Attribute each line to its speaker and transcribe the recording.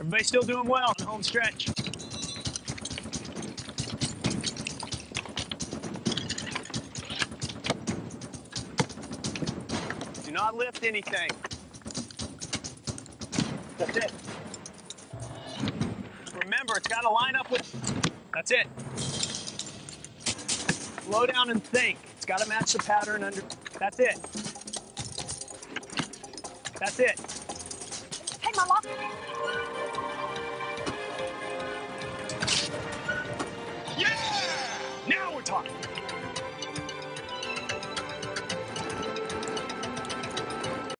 Speaker 1: Everybody still doing well on the home stretch. Do not lift anything. That's it. Remember, it's got to line up with, that's it. Slow down and think. It's got to match the pattern under, that's it. That's it.
Speaker 2: Hey, Mama.